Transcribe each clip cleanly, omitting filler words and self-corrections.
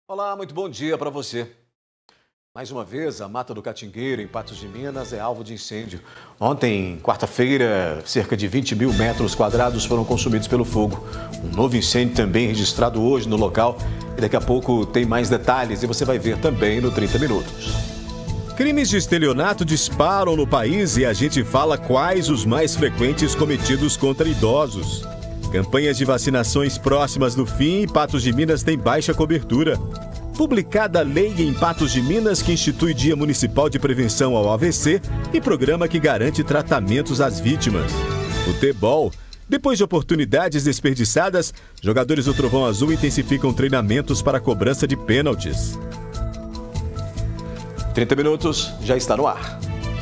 Olá, muito bom dia para você. Mais uma vez, a Mata do Catingueiro, em Patos de Minas, é alvo de incêndio. Ontem, quarta-feira, cerca de 20 mil metros quadrados foram consumidos pelo fogo. Um novo incêndio também registrado hoje no local. E daqui a pouco tem mais detalhes e você vai ver também no 30 Minutos. Crimes de estelionato disparam no país e a gente fala quais os mais frequentes cometidos contra idosos. Campanhas de vacinações próximas do fim e Patos de Minas tem baixa cobertura. Publicada a lei em Patos de Minas que institui Dia Municipal de Prevenção ao AVC e programa que garante tratamentos às vítimas. Futebol. Depois de oportunidades desperdiçadas, jogadores do Trovão Azul intensificam treinamentos para a cobrança de pênaltis. 30 Minutos já está no ar.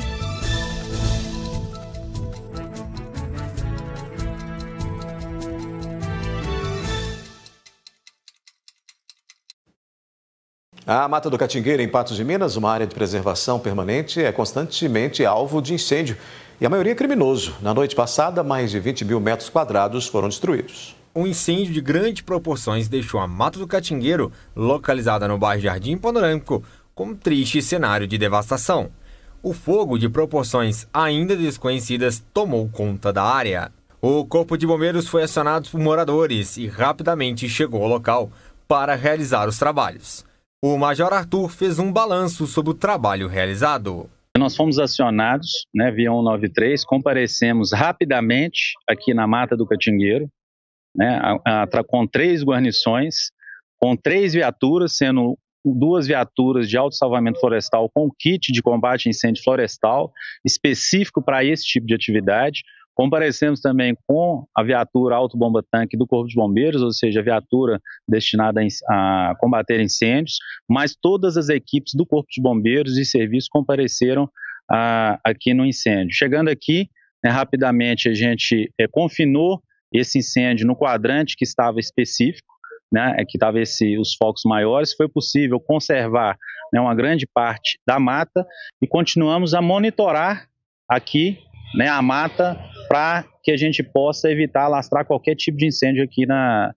A Mata do Catingueiro, em Patos de Minas, uma área de preservação permanente, é constantemente alvo de incêndio e a maioria é criminoso. Na noite passada, mais de 20 mil metros quadrados foram destruídos. Um incêndio de grandes proporções deixou a Mata do Catingueiro, localizada no bairro Jardim Panorâmico, com um triste cenário de devastação. O fogo, de proporções ainda desconhecidas, tomou conta da área. O Corpo de Bombeiros foi acionado por moradores e rapidamente chegou ao local para realizar os trabalhos. O Major Arthur fez um balanço sobre o trabalho realizado. Nós fomos acionados, via 193, comparecemos rapidamente aqui na Mata do Catingueiro, com 3 guarnições, com 3 viaturas, sendo 2 viaturas de autossalvamento florestal com kit de combate a incêndio florestal, específico para esse tipo de atividade. Comparecemos também com a viatura autobomba-tanque do Corpo de Bombeiros, ou seja, a viatura destinada a combater incêndios, mas todas as equipes do Corpo de Bombeiros e serviço compareceram aqui no incêndio. Chegando aqui, rapidamente a gente confinou esse incêndio no quadrante que estava específico, que estava os focos maiores. Foi possível conservar uma grande parte da mata e continuamos a monitorar aqui a mata para que a gente possa evitar alastrar qualquer tipo de incêndio aqui na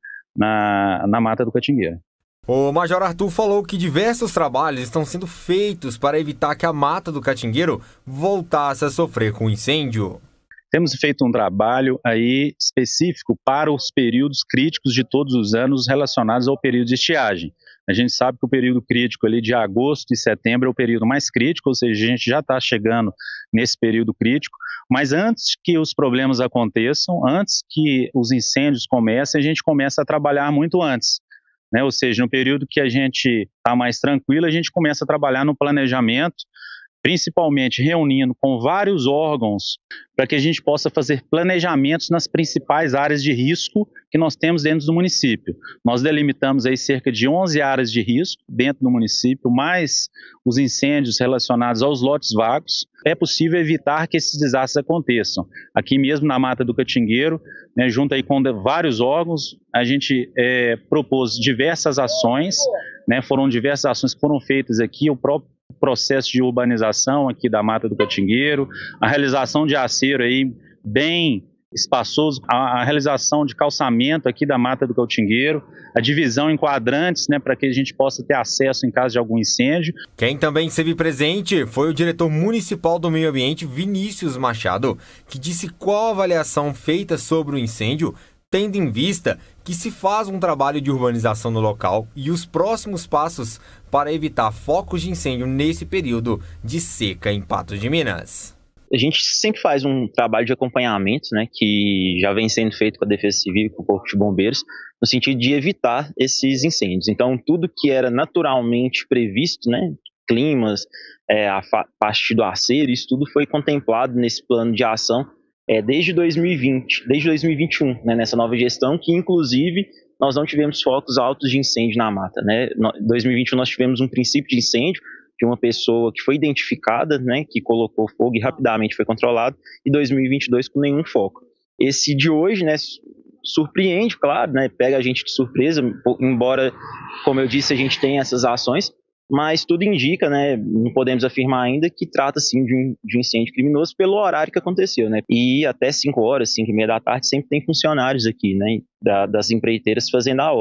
Mata do Catingueiro. O Major Arthur falou que diversos trabalhos estão sendo feitos para evitar que a Mata do Catingueiro voltasse a sofrer com incêndio. Temos feito um trabalho aí específico para os períodos críticos de todos os anos relacionados ao período de estiagem. A gente sabe que o período crítico ali de agosto e setembro é o período mais crítico, ou seja, a gente já está chegando nesse período crítico, mas antes que os problemas aconteçam, antes que os incêndios comecem, a gente começa a trabalhar muito antes. Ou seja, no período que a gente está mais tranquilo, a gente começa a trabalhar no planejamento, principalmente reunindo com vários órgãos para que a gente possa fazer planejamentos nas principais áreas de risco que nós temos dentro do município. Nós delimitamos aí cerca de 11 áreas de risco dentro do município, mais os incêndios relacionados aos lotes vagos. É possível evitar que esses desastres aconteçam. Aqui mesmo na Mata do Catingueiro, junto aí com vários órgãos, a gente propôs diversas ações, foram diversas ações que foram feitas aqui, o próprio processo de urbanização aqui da Mata do Catingueiro, a realização de aceiro aí bem espaçoso, a realização de calçamento aqui da Mata do Catingueiro, a divisão em quadrantes, para que a gente possa ter acesso em caso de algum incêndio. Quem também esteve presente foi o diretor municipal do Meio Ambiente, Vinícius Machado, que disse qual a avaliação feita sobre o incêndio, tendo em vista que se faz um trabalho de urbanização no local e os próximos passos para evitar focos de incêndio nesse período de seca em Patos de Minas. A gente sempre faz um trabalho de acompanhamento, que já vem sendo feito com a Defesa Civil e com o Corpo de Bombeiros, no sentido de evitar esses incêndios. Então, tudo que era naturalmente previsto, climas, a parte do aceiro, isso tudo foi contemplado nesse plano de ação desde 2020, desde 2021, nessa nova gestão, que inclusive nós não tivemos focos altos de incêndio na mata. Em 2021 nós tivemos um princípio de incêndio de uma pessoa que foi identificada, que colocou fogo e rapidamente foi controlado, e 2022 com nenhum foco. Esse de hoje, surpreende, claro, pega a gente de surpresa, embora, como eu disse, a gente tenha essas ações, mas tudo indica, não podemos afirmar ainda que trata sim de um incêndio criminoso pelo horário que aconteceu, E até 5 horas, 5h30 da tarde sempre tem funcionários aqui, das empreiteiras fazendo a obra.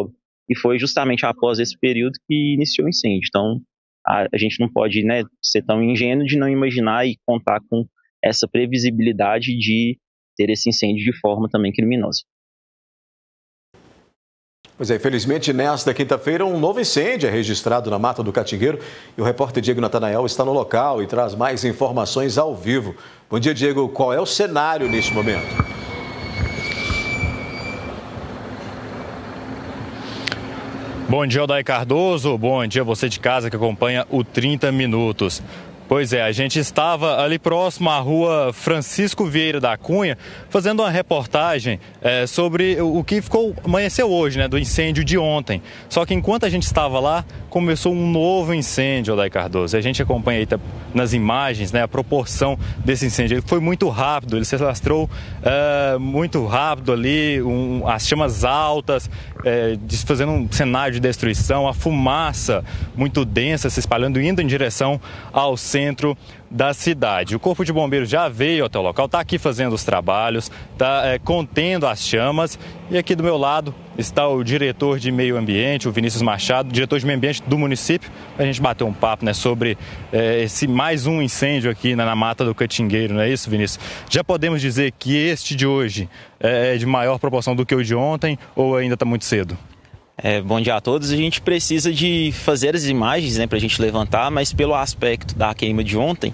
e foi justamente após esse período que iniciou o incêndio. Então, a gente não pode, né, ser tão ingênuo de não imaginar e contar com essa previsibilidade de ter esse incêndio de forma também criminosa. Pois é, infelizmente, nesta quinta-feira, um novo incêndio é registrado na Mata do Catingueiro e o repórter Diego Natanael está no local e traz mais informações ao vivo. Bom dia, Diego. Qual é o cenário neste momento? Bom dia, Odair Cardoso. Bom dia, você de casa que acompanha o 30 Minutos. Pois é, a gente estava ali próximo à rua Francisco Vieira da Cunha, fazendo uma reportagem sobre o que amanheceu hoje, né, do incêndio de ontem. Só que enquanto a gente estava lá, começou um novo incêndio, Odair Cardoso. A gente acompanha aí nas imagens, né, a proporção desse incêndio. Ele foi muito rápido, ele se alastrou muito rápido ali, as chamas altas, fazendo um cenário de destruição, a fumaça muito densa se espalhando, indo em direção ao centro da cidade. O Corpo de Bombeiros já veio até o local, está aqui fazendo os trabalhos, está contendo as chamas. E aqui do meu lado está o diretor de Meio Ambiente, o Vinícius Machado, diretor de Meio Ambiente do município. A gente bateu um papo, né, sobre esse mais um incêndio aqui na Mata do Catingueiro, não é isso, Vinícius? Já podemos dizer que este de hoje é de maior proporção do que o de ontem ou ainda está muito cedo? Bom dia a todos. A gente precisa de fazer as imagens, né, para a gente levantar, mas pelo aspecto da queima de ontem,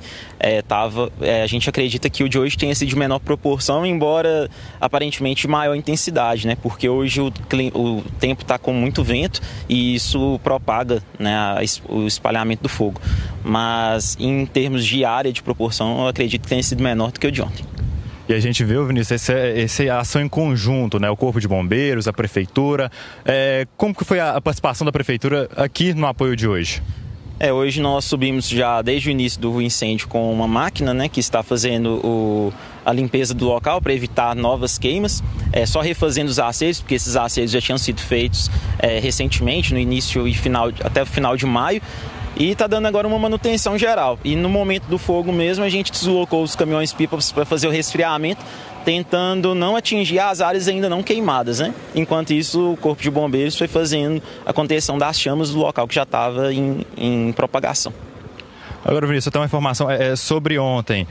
a gente acredita que o de hoje tenha sido de menor proporção, embora aparentemente maior intensidade, né, porque hoje o tempo está com muito vento e isso propaga, né, o espalhamento do fogo. Mas em termos de área de proporção, eu acredito que tenha sido menor do que o de ontem. E a gente viu, Vinícius, essa ação em conjunto, né? O Corpo de Bombeiros, a Prefeitura. Como que foi a participação da Prefeitura aqui no apoio de hoje? Hoje nós subimos já desde o início do incêndio com uma máquina, né, que está fazendo a limpeza do local para evitar novas queimas. Só refazendo os acessos, porque esses acessos já tinham sido feitos recentemente, no início e até o final de maio. E está dando agora uma manutenção geral. E no momento do fogo mesmo, a gente deslocou os caminhões-pipas para fazer o resfriamento, tentando não atingir as áreas ainda não queimadas, né? Enquanto isso, o Corpo de Bombeiros foi fazendo a contenção das chamas do local que já estava em propagação. Agora, Vinícius, eu tenho uma informação sobre ontem.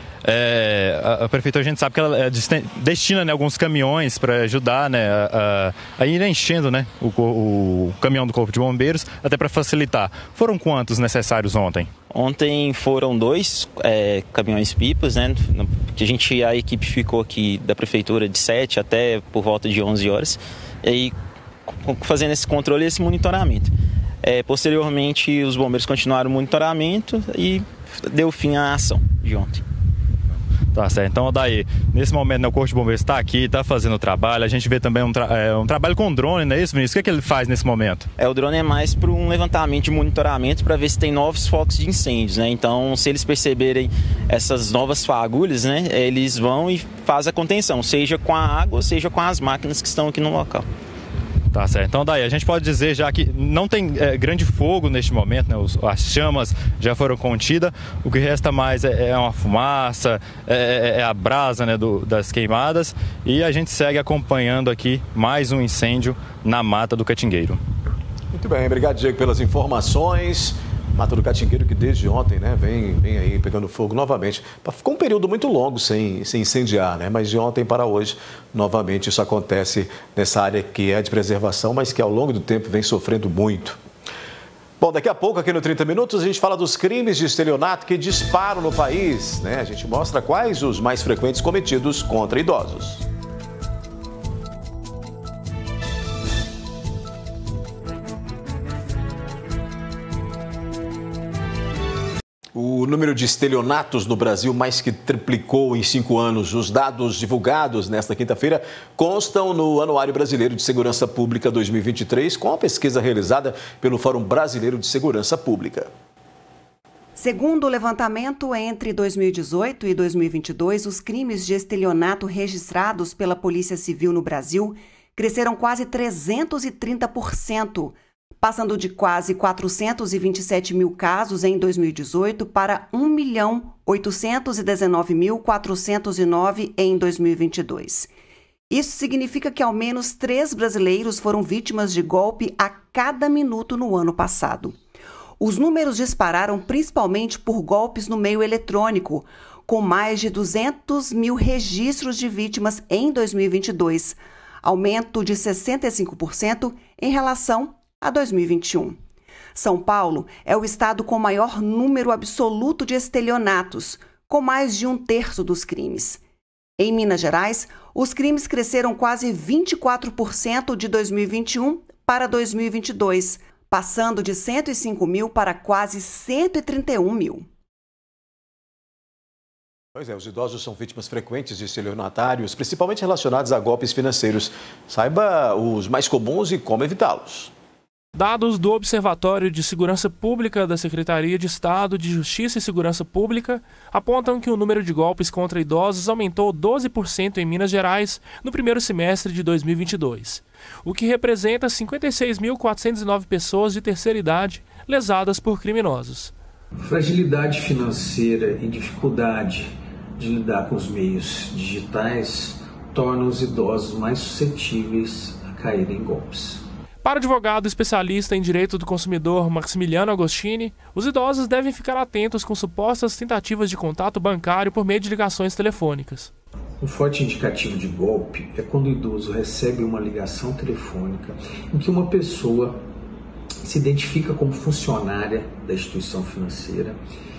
A Prefeitura, a gente sabe que ela destina, né, alguns caminhões para ajudar, né, a ir enchendo, né, o caminhão do Corpo de Bombeiros, até para facilitar. Foram quantos necessários ontem? Ontem foram 2 caminhões-pipas, né, que a equipe ficou aqui da Prefeitura de 7 até por volta de 11 horas, e aí fazendo esse controle e esse monitoramento. Posteriormente, os bombeiros continuaram o monitoramento e deu fim à ação de ontem. Tá certo. Então, Odair, nesse momento, né, o Corpo de Bombeiros está aqui, está fazendo o trabalho. A gente vê também um trabalho com drone, não é isso, Vinícius? O que ele faz nesse momento? O drone é mais para um levantamento de monitoramento para ver se tem novos focos de incêndios, né? Então, se eles perceberem essas novas fagulhas, né, eles vão e fazem a contenção, seja com a água, seja com as máquinas que estão aqui no local. Tá certo. Então, daí, a gente pode dizer já que não tem grande fogo neste momento, né? As chamas já foram contidas, o que resta mais é uma fumaça, é a brasa, né, das queimadas, e a gente segue acompanhando aqui mais um incêndio na Mata do Catingueiro. Muito bem, obrigado, Diego, pelas informações. Mata do Catingueiro, que desde ontem, né, vem aí pegando fogo novamente. Ficou um período muito longo sem incendiar, né? Mas de ontem para hoje, novamente, isso acontece nessa área que é de preservação, mas que ao longo do tempo vem sofrendo muito. Bom, daqui a pouco, aqui no 30 Minutos, a gente fala dos crimes de estelionato que disparam no país, né? A gente mostra quais os mais frequentes cometidos contra idosos. O número de estelionatos no Brasil mais que triplicou em 5 anos. Os dados divulgados nesta quinta-feira constam no Anuário Brasileiro de Segurança Pública 2023, com a pesquisa realizada pelo Fórum Brasileiro de Segurança Pública. Segundo o levantamento, entre 2018 e 2022, os crimes de estelionato registrados pela Polícia Civil no Brasil cresceram quase 330%. Passando de quase 427 mil casos em 2018 para 1.819.409 em 2022. Isso significa que ao menos 3 brasileiros foram vítimas de golpe a cada minuto no ano passado. Os números dispararam principalmente por golpes no meio eletrônico, com mais de 200 mil registros de vítimas em 2022, aumento de 65% em relação a 2021. São Paulo é o estado com maior número absoluto de estelionatos, com mais de 1/3 dos crimes. Em Minas Gerais, os crimes cresceram quase 24% de 2021 para 2022, passando de 105 mil para quase 131 mil. Pois é, os idosos são vítimas frequentes de estelionatários, principalmente relacionados a golpes financeiros. Saiba os mais comuns e como evitá-los. Dados do Observatório de Segurança Pública da Secretaria de Estado de Justiça e Segurança Pública apontam que o número de golpes contra idosos aumentou 12% em Minas Gerais no primeiro semestre de 2022, o que representa 56.409 pessoas de terceira idade lesadas por criminosos. Fragilidade financeira e dificuldade de lidar com os meios digitais tornam os idosos mais suscetíveis a caírem em golpes. Para o advogado especialista em direito do consumidor Maximiliano Agostini, os idosos devem ficar atentos com supostas tentativas de contato bancário por meio de ligações telefônicas. Um forte indicativo de golpe é quando o idoso recebe uma ligação telefônica em que uma pessoa se identifica como funcionária da instituição financeira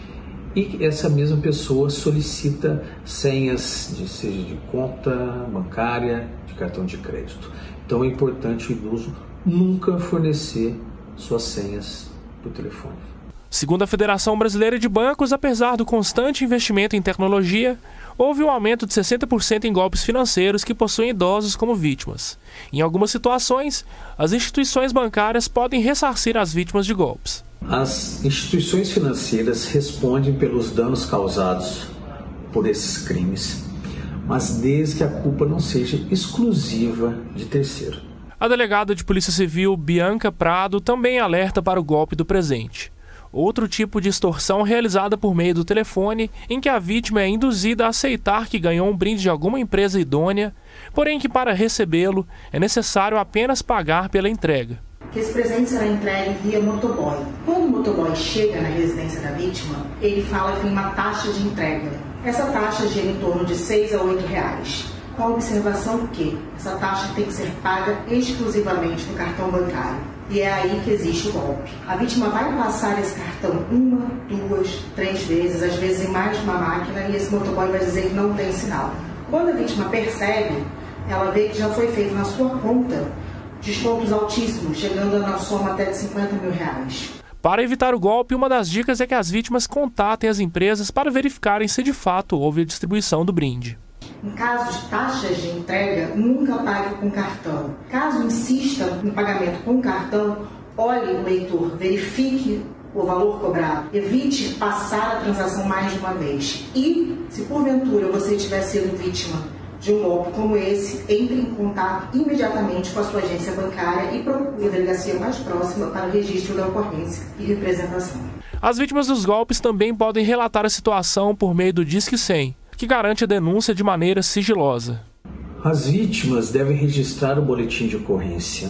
e essa mesma pessoa solicita senhas, seja de conta bancária, de cartão de crédito. Então é importante o idoso nunca fornecer suas senhas por telefone. Segundo a Federação Brasileira de Bancos, apesar do constante investimento em tecnologia, houve um aumento de 60% em golpes financeiros que possuem idosos como vítimas. Em algumas situações, as instituições bancárias podem ressarcir as vítimas de golpes. As instituições financeiras respondem pelos danos causados por esses crimes, mas desde que a culpa não seja exclusiva de terceiro. A delegada de Polícia Civil, Bianca Prado, também alerta para o golpe do presente. Outro tipo de extorsão realizada por meio do telefone, em que a vítima é induzida a aceitar que ganhou um brinde de alguma empresa idônea, porém que para recebê-lo é necessário apenas pagar pela entrega. Esse presente será entregue via motoboy. Quando o motoboy chega na residência da vítima, ele fala que tem uma taxa de entrega. Essa taxa gira em torno de R$ 6 a R$ 8. Com a observação que essa taxa tem que ser paga exclusivamente no cartão bancário. E é aí que existe o golpe. A vítima vai passar esse cartão 1, 2, 3 vezes, às vezes em mais de uma máquina, e esse motoboy vai dizer que não tem sinal. Quando a vítima percebe, ela vê que já foi feito na sua conta descontos altíssimos, chegando na soma até de R$ 50 mil. Para evitar o golpe, uma das dicas é que as vítimas contatem as empresas para verificarem se de fato houve a distribuição do brinde. Em caso de taxas de entrega, nunca pague com cartão. Caso insista no pagamento com cartão, olhe o leitor, verifique o valor cobrado, evite passar a transação mais de uma vez. E, se porventura você tiver sido vítima de um golpe como esse, entre em contato imediatamente com a sua agência bancária e procure a delegacia mais próxima para o registro da ocorrência e representação. As vítimas dos golpes também podem relatar a situação por meio do Disque 100, que garante a denúncia de maneira sigilosa. As vítimas devem registrar o boletim de ocorrência,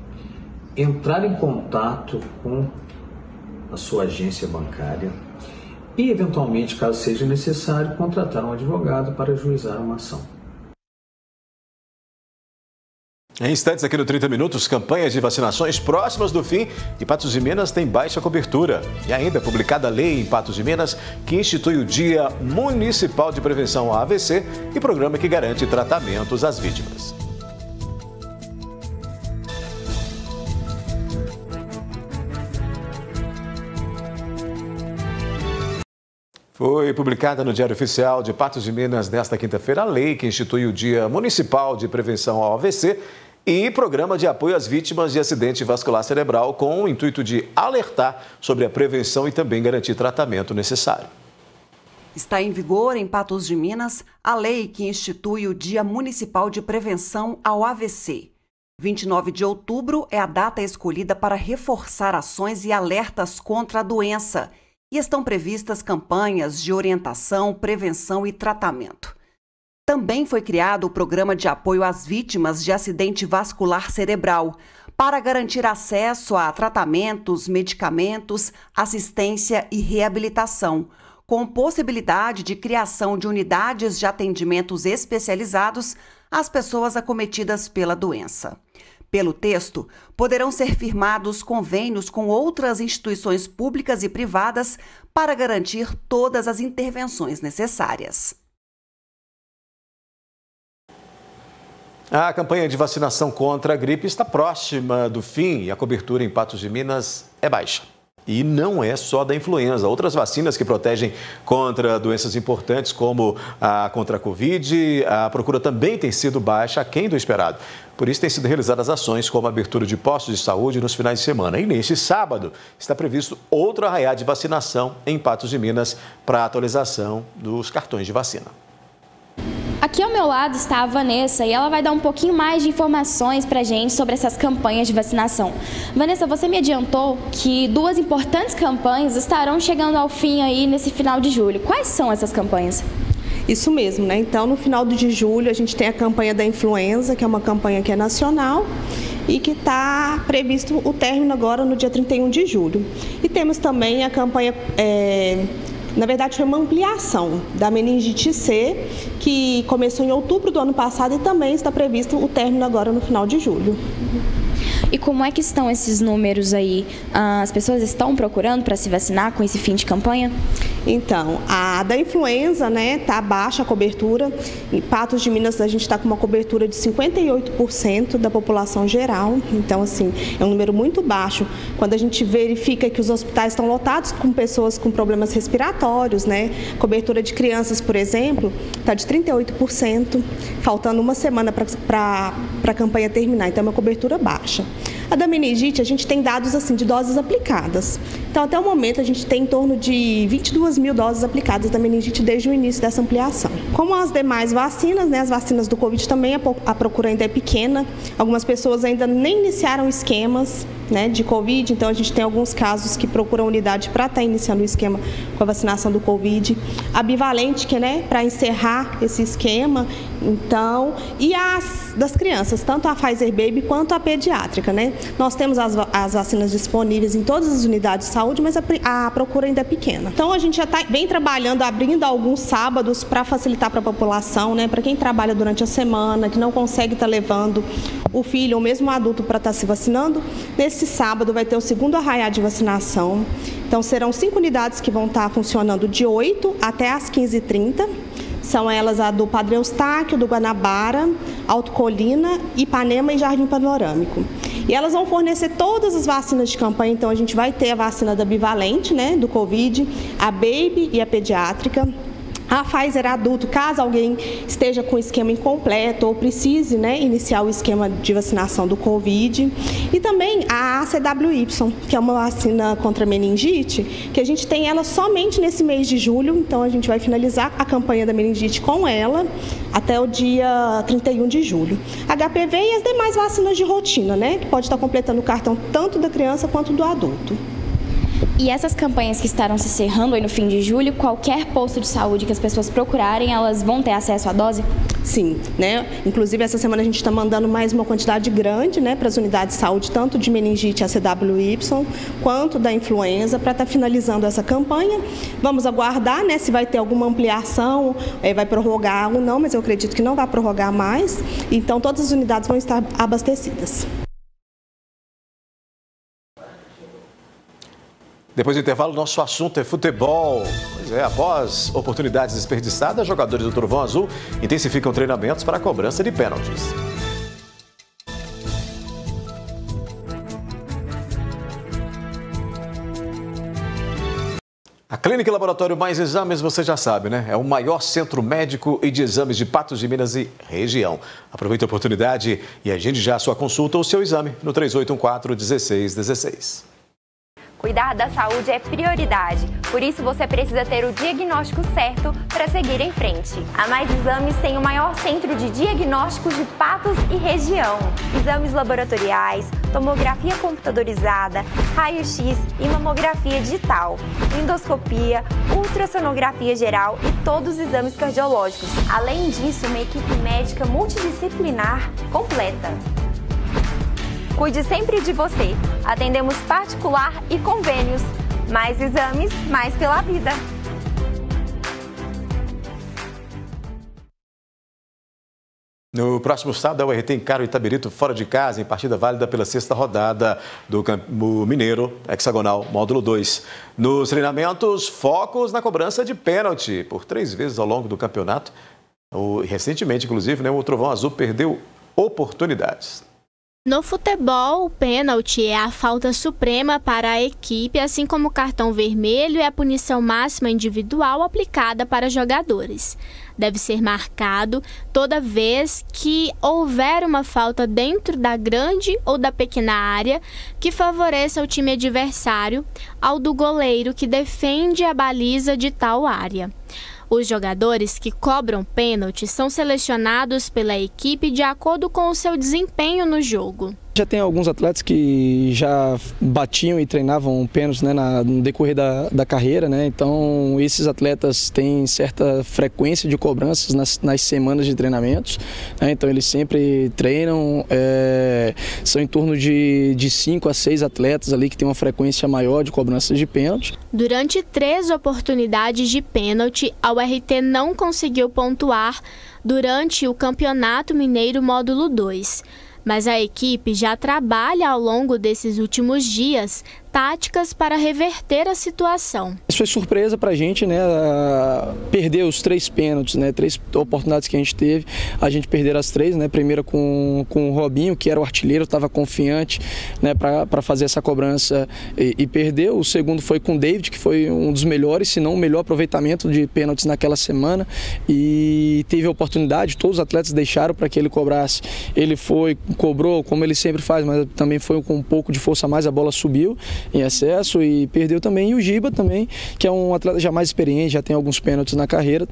entrar em contato com a sua agência bancária e, eventualmente, caso seja necessário, contratar um advogado para ajuizar uma ação. Em instantes aqui no 30 Minutos, campanhas de vacinações próximas do fim e Patos de Minas tem baixa cobertura. E ainda publicada a lei em Patos de Minas que institui o Dia Municipal de Prevenção ao AVC e programa que garante tratamentos às vítimas. Foi publicada no Diário Oficial de Patos de Minas nesta quinta-feira a lei que institui o Dia Municipal de Prevenção ao AVC e programa de apoio às vítimas de acidente vascular cerebral com o intuito de alertar sobre a prevenção e também garantir tratamento necessário. Está em vigor em Patos de Minas a lei que institui o Dia Municipal de Prevenção ao AVC. 29 de outubro é a data escolhida para reforçar ações e alertas contra a doença. E estão previstas campanhas de orientação, prevenção e tratamento. Também foi criado o Programa de Apoio às Vítimas de Acidente Vascular Cerebral, para garantir acesso a tratamentos, medicamentos, assistência e reabilitação, com possibilidade de criação de unidades de atendimentos especializados às pessoas acometidas pela doença. Pelo texto, poderão ser firmados convênios com outras instituições públicas e privadas para garantir todas as intervenções necessárias. A campanha de vacinação contra a gripe está próxima do fim e a cobertura em Patos de Minas é baixa. E não é só da influenza. Outras vacinas que protegem contra doenças importantes, como a contra a Covid, a procura também tem sido baixa, aquém do esperado. Por isso, têm sido realizadas ações como a abertura de postos de saúde nos finais de semana. E neste sábado, está previsto outro arraiá de vacinação em Patos de Minas para a atualização dos cartões de vacina. Aqui ao meu lado está a Vanessa e ela vai dar um pouquinho mais de informações para a gente sobre essas campanhas de vacinação. Vanessa, você me adiantou que 2 importantes campanhas estarão chegando ao fim aí nesse final de julho. Quais são essas campanhas? Isso mesmo, né? Então, no final de julho, a gente tem a campanha da influenza, que é uma campanha que é nacional e que está previsto o término agora no dia 31 de julho. E temos também a campanha... Na verdade, foi uma ampliação da meningite C, que começou em outubro do ano passado e também está previsto o término agora no final de julho. E como é que estão esses números aí? As pessoas estão procurando para se vacinar com esse fim de campanha? Então, a da influenza, né, tá baixa a cobertura. Em Patos de Minas, a gente está com uma cobertura de 58% da população geral. Então, assim, é um número muito baixo. Quando a gente verifica que os hospitais estão lotados com pessoas com problemas respiratórios, né? Cobertura de crianças, por exemplo, está de 38%, faltando uma semana para a campanha terminar. Então, é uma cobertura baixa. A da meningite, a gente tem dados assim de doses aplicadas. Então, até o momento, a gente tem em torno de 22 mil doses aplicadas da meningite desde o início dessa ampliação. Como as demais vacinas, né, as vacinas do Covid também, a procura ainda é pequena. Algumas pessoas ainda nem iniciaram esquemas, né, de Covid, então a gente tem alguns casos que procuram unidade para estar iniciando o esquema com a vacinação do Covid. A bivalente, que é, né, para encerrar esse esquema, então, e as das crianças, tanto a Pfizer Baby quanto a pediátrica, né? Nós temos as vacinas disponíveis em todas as unidades de saúde, mas a procura ainda é pequena. Então, a gente já vem trabalhando, abrindo alguns sábados para facilitar para a população, né? Para quem trabalha durante a semana, que não consegue estar levando o filho ou mesmo o adulto para estar se vacinando, nesse sábado vai ter o segundo arraiá de vacinação. Então, serão 5 unidades que vão estar funcionando de 8 até às 15h30. São elas a do Padre Eustáquio, do Guanabara, Alto Colina, Ipanema e Jardim Panorâmico. E elas vão fornecer todas as vacinas de campanha, então a gente vai ter a vacina da bivalente, né, do Covid, a Baby e a pediátrica. A Pfizer adulto, caso alguém esteja com o esquema incompleto ou precise, né, iniciar o esquema de vacinação do Covid. E também a ACWY, que é uma vacina contra meningite, que a gente tem ela somente nesse mês de julho. Então, a gente vai finalizar a campanha da meningite com ela até o dia 31 de julho. HPV e as demais vacinas de rotina, né, que pode estar completando o cartão tanto da criança quanto do adulto. E essas campanhas que estarão se encerrando aí no fim de julho, qualquer posto de saúde que as pessoas procurarem, elas vão ter acesso à dose? Sim, né? Inclusive essa semana a gente está mandando mais uma quantidade grande, né, para as unidades de saúde, tanto de meningite ACWY quanto da influenza, para estar finalizando essa campanha. Vamos aguardar, né, se vai ter alguma ampliação, vai prorrogar ou não, mas eu acredito que não vai prorrogar mais. Então todas as unidades vão estar abastecidas. Depois do intervalo, nosso assunto é futebol. Pois é, após oportunidades desperdiçadas, jogadores do Trovão Azul intensificam treinamentos para a cobrança de pênaltis. A Clínica e Laboratório Mais Exames, você já sabe, né? É o maior centro médico e de exames de Patos de Minas e região. Aproveite a oportunidade e agende já a sua consulta ou seu exame no 3814-1616. Cuidar da saúde é prioridade. Por isso, você precisa ter o diagnóstico certo para seguir em frente. A Mais Exames tem o maior centro de diagnósticos de Patos e região. Exames laboratoriais, tomografia computadorizada, raio-x e mamografia digital, endoscopia, ultrassonografia geral e todos os exames cardiológicos. Além disso, uma equipe médica multidisciplinar completa. Cuide sempre de você. Atendemos particular e convênios. Mais exames, mais pela vida. No próximo sábado, a URT encara o Itabirito fora de casa, em partida válida pela 6ª rodada do Campo Mineiro, hexagonal, módulo 2. Nos treinamentos, focos na cobrança de pênalti. Por 3 vezes ao longo do campeonato, recentemente, inclusive, o Trovão Azul perdeu oportunidades. No futebol, o pênalti é a falta suprema para a equipe, assim como o cartão vermelho é a punição máxima individual aplicada para jogadores. Deve ser marcado toda vez que houver uma falta dentro da grande ou da pequena área que favoreça o time adversário ao do goleiro que defende a baliza de tal área. Os jogadores que cobram pênalti são selecionados pela equipe de acordo com o seu desempenho no jogo. Já tem alguns atletas que já batiam e treinavam pênaltis, no decorrer da carreira, Então, esses atletas têm certa frequência de cobranças nas semanas de treinamentos, Então, eles sempre treinam, são em torno de 5 a 6 atletas ali que têm uma frequência maior de cobranças de pênalti. Durante 3 oportunidades de pênalti, a URT não conseguiu pontuar durante o Campeonato Mineiro Módulo 2. Mas a equipe já trabalha ao longo desses últimos dias táticas para reverter a situação. Isso foi surpresa para a gente, perder os 3 pênaltis, 3 oportunidades que a gente teve, a gente perder as 3, Primeiro com o Robinho, que era o artilheiro, estava confiante, para fazer essa cobrança e perdeu. O segundo foi com o David, que foi um dos melhores, se não o melhor aproveitamento de pênaltis naquela semana, e teve a oportunidade, todos os atletas deixaram para que ele cobrasse. Ele foi, cobrou, como ele sempre faz, mas também foi com um pouco de força a mais, a bola subiu em excesso e perdeu também. E o Giba também, que é um atleta já mais experiente, já tem alguns pênaltis na carreira,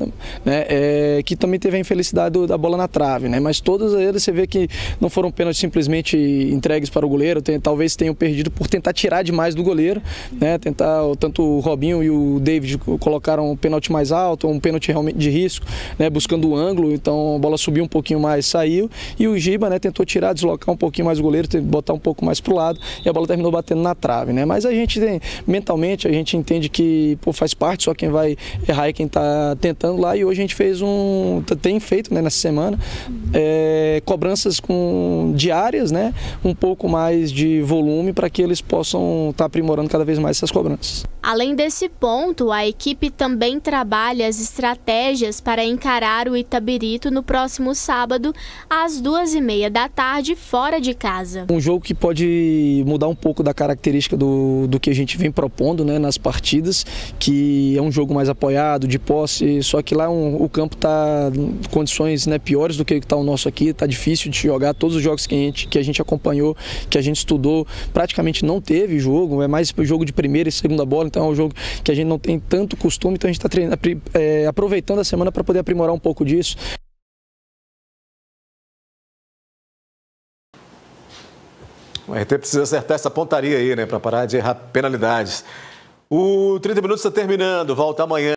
que também teve a infelicidade da bola na trave, Mas todos eles você vê que não foram pênaltis simplesmente entregues para o goleiro, talvez tenham perdido por tentar tirar demais do goleiro, tanto o Robinho e o David colocaram um pênalti mais alto, um pênalti realmente de risco, buscando o ângulo, então a bola subiu um pouquinho mais, saiu, e o Giba, tentou tirar, deslocar um pouquinho mais o goleiro, botar um pouco mais para o lado, e a bola terminou batendo na trave, Mas a gente, mentalmente, a gente entende que faz parte, só quem vai errar é quem está tentando lá, e hoje a gente tem feito, nessa semana, cobranças diárias, um pouco mais de volume para que eles possam estar aprimorando cada vez mais essas cobranças. Além desse ponto, a equipe também trabalha as estratégias para encarar o Itabirito no próximo sábado, às 2h30 da tarde, fora de casa. Um jogo que pode mudar um pouco da característica do que a gente vem propondo, nas partidas, que é um jogo mais apoiado, de posse, só que lá o campo está em condições piores do que está o nosso aqui, está difícil de jogar. Todos os jogos que a gente acompanhou, que a gente estudou, praticamente não teve jogo, é mais jogo de primeira e segunda bola, então é um jogo que a gente não tem tanto costume, então a gente está aproveitando a semana para poder aprimorar um pouco disso. O RT precisa acertar essa pontaria aí, para parar de errar penalidades. O 30 Minutos está terminando, volta amanhã.